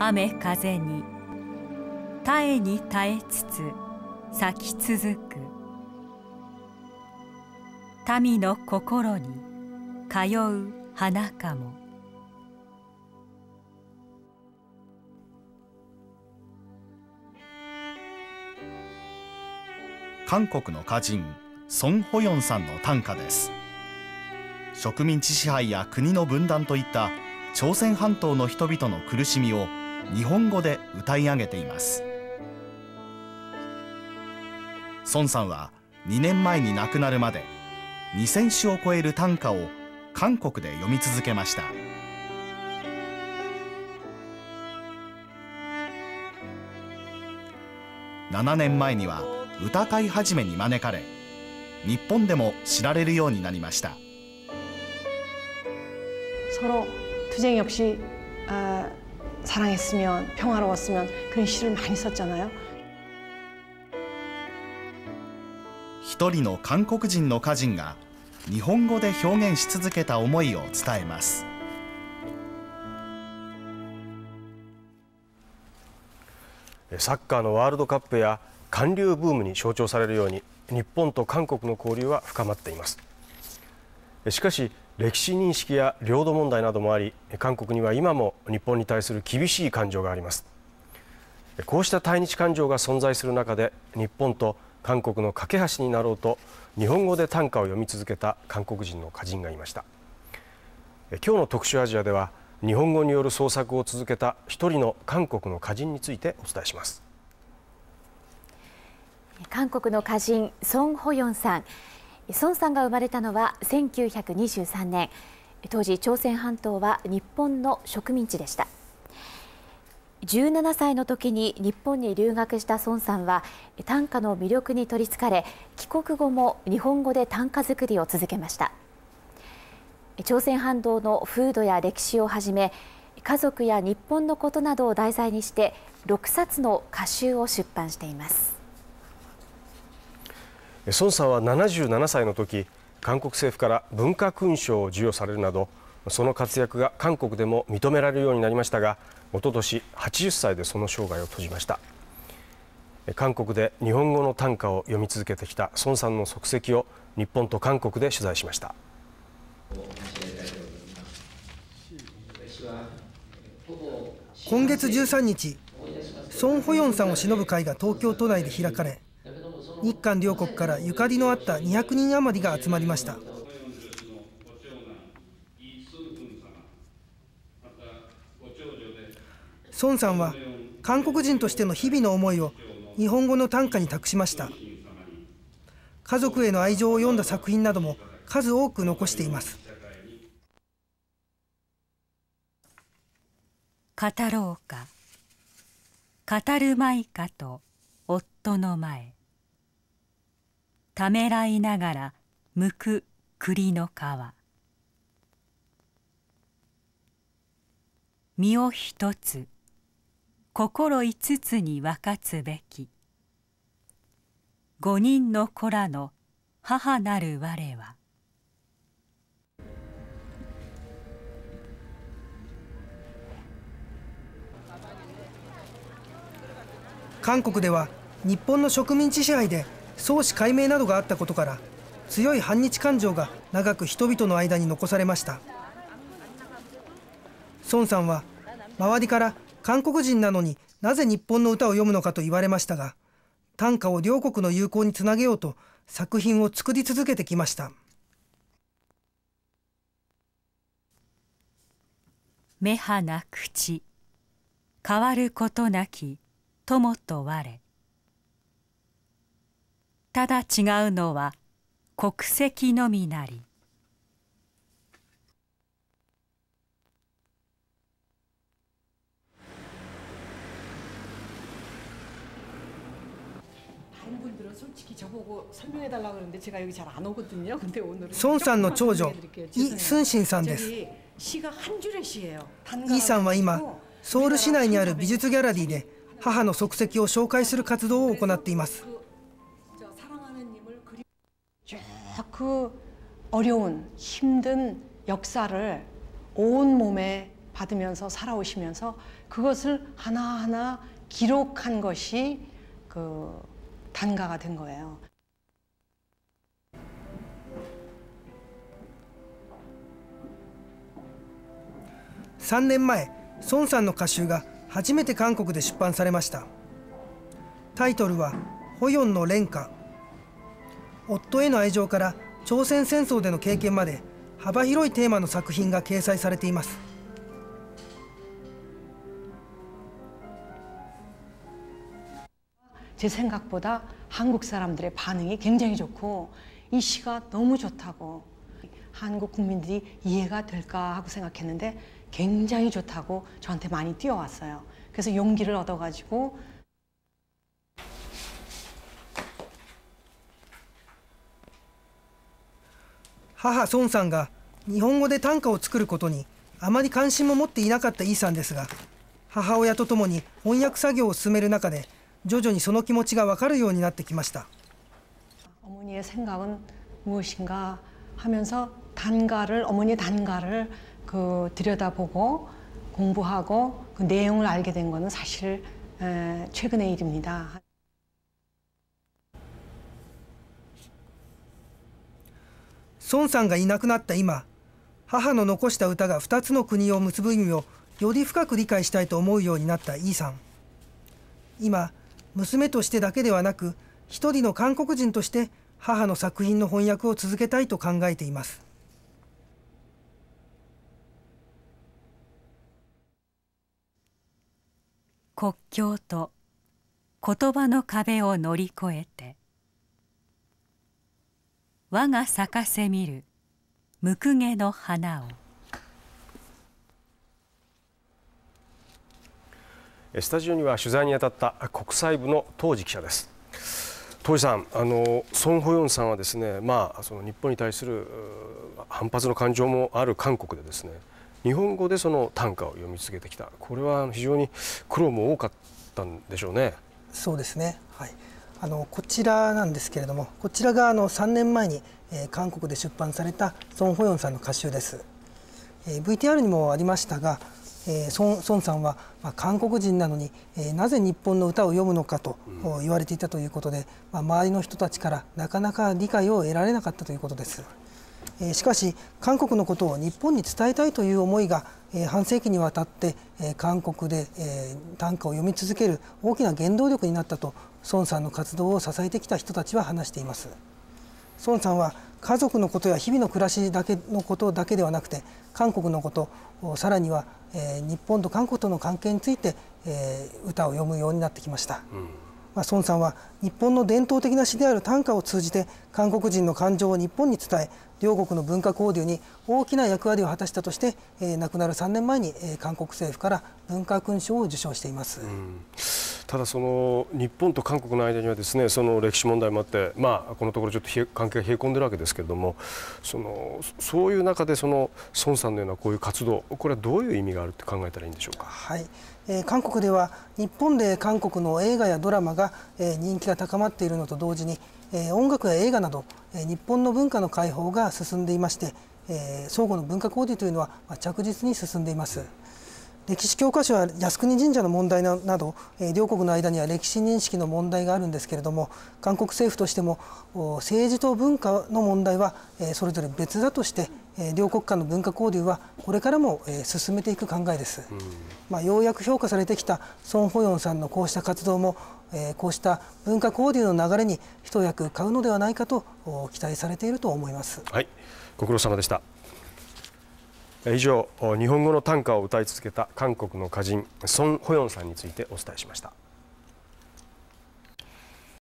雨風に耐えに耐えつつ咲き続く民の心に通う花かも。 韓国の歌人ソン・ホヨンさんの短歌です。植民地支配や国の分断といった朝鮮半島の人々の苦しみを日本語で歌い上げています。ソンさんは2年前に亡くなるまで2000首を超える短歌を韓国で読み続けました。7年前には歌会始めに招かれ、日本でも知られるようになりました。 서로 투쟁 역시 사랑했으면 평화로웠으면 그런 시를 많이 썼잖아요. 一人の韓国人の歌人が日本語で表現し続けた思いを伝えます。 サッカーのワールドカップや韓流ブームに象徴されるように日本と韓国の交流は深まっています。しかし歴史認識や領土問題などもあり、韓国には今も日本に対する厳しい感情があります。こうした対日感情が存在する中で、日本と韓国の架け橋になろうと日本語で短歌を読み続けた韓国人の歌人がいました。今日の特集アジアでは、日本語による創作を続けた一人の韓国の歌人についてお伝えします。 韓国の歌人ソン・ホヨンさん。ソンさんが生まれたのは1923年。当時朝鮮半島は日本の植民地でした。17歳の時に日本に留学したソンさんは短歌の魅力に取りつかれ、帰国後も日本語で短歌作りを続けました。朝鮮半島の風土や歴史をはじめ、家族や日本のことなどを題材にして6冊の歌集を出版しています。 ソンさんは77歳の時、韓国政府から文化勲章を授与されるなど、その活躍が韓国でも認められるようになりましたが、おととし80歳でその生涯を閉じました。韓国で日本語の短歌を読み続けてきたソンさんの足跡を日本と韓国で取材しました。 今月13日、ソン・ホヨンさんを偲ぶ会が東京都内で開かれ、日韓両国からゆかりのあった200人余りが集まりました。ソンさんは韓国人としての日々の思いを日本語の短歌に託しました。家族への愛情を詠んだ作品なども数多く残しています。 語ろうか、語るまいかと夫の前、ためらいながら剥く栗の皮、身を一つ心五つに分かつべき、五人の子らの母なる我は。 韓国では日本の植民地支配で創始解明などがあったことから、強い反日感情が長く人々の間に残されました。ソンさんは周りから韓国人なのになぜ日本の歌を読むのかと言われましたが、短歌を両国の友好につなげようと作品を作り続けてきました。 目鼻口、変わることなき友と我。ただ違うのは国籍のみなり。 ソンさんの長女イ・スンシンさんです。イさんは今ソウル市内にある美術ギャラリーで母の足跡を紹介する活動を行っています。 그 어려운 힘든 역사를 온 몸에 받으면서 살아오시면서 그것을 하나하나 기록한 것이 그 단가가 된 거예요. 3年前、孫さんの歌集が初めて韓国で出版されました。タイトルは「ホヨンの恋歌」。夫への愛情から朝鮮戦争での経験まで幅広いテーマの作品が掲載されています。 제 생각보다 한국 사람들의 반응이 굉장히 좋고 이 시가 너무 좋다고 한국 국민들이 이해가 될까 하고 생각했는데 굉장히 좋다고 저한테 많이 뛰어왔어요. 그래서 용기를 얻어가지고 母孫さんが日本語で短歌を作ることにあまり関心も持っていなかったイさんですが、母親と共に翻訳作業を進める中で徐々にその気持ちが分かるようになってきました。 어머니의 생각은 무엇인가 하면서 어머니의 단가를 들여다보고 공부하고 그 내용을 알게 된 것은 사실 최근의 일입니다. 孫さんがいなくなった今、母の残した歌が2つの国を結ぶ意味をより深く理解したいと思うようになったイさん。今、娘としてだけではなく、一人の韓国人として母の作品の翻訳を続けたいと考えています。 国境と言葉の壁を乗り越えて、我が咲かせみるむくげの花を。 スタジオには取材に当たった国際部の当時記者です。当時さん、ソン・ホヨンさんはですね、その日本に対する反発の感情もある韓国でですね、日本語でその短歌を読み続けてきた。これは非常に苦労も多かったんでしょうね。 そうですね。はい。こちらなんですけれども、こちらが3年前に韓国で出版されたソン・ホヨンさんの歌集です。VTR にもありましたが、ソンさんは韓国人なのになぜ日本の歌を読むのかと言われていたということで、周りの人たちからなかなか理解を得られなかったということです。しかし韓国のことを日本に伝えたいという思いが半世紀にわたって韓国で短歌を読み続ける大きな原動力になったとソンさんの活動を支えてきた人たちは話しています。ソンさんは家族のことや日々の暮らしのことだけではなくて、韓国のこと、さらには日本と韓国との関係について歌を読むようになってきました。ソンさんは日本の伝統的な詩である短歌を通じて韓国人の感情を日本に伝え、両国の文化交流に大きな役割を果たしたとして、亡くなる3年前に韓国政府から文化勲章を受章しています。 ただその日本と韓国の間にはですね、その歴史問題もあって、このところちょっと関係が冷え込んでるわけですけれども、そういう中で孫さんのようなこういう活動、これはどういう意味があるって考えたらいいんでしょうか。 はい、韓国では日本で韓国の映画やドラマが人気が高まっているのと同時に、音楽や映画など日本の文化の開放が進んでいまして、相互の文化交流というのは着実に進んでいます。歴史教科書や靖国神社の問題など両国の間には歴史認識の問題があるんですけれども、韓国政府としても政治と文化の問題はそれぞれ別だとして、両国間の文化交流はこれからも進めていく考えです。ようやく評価されてきたソン・ホヨンさんのこうした活動もこうした文化交流の流れに一役買うのではないかと期待されていると思います。 はい、ご苦労様でした。以上、日本語の短歌を歌い続けた韓国の歌人ソン・ホヨンさんについてお伝えしました。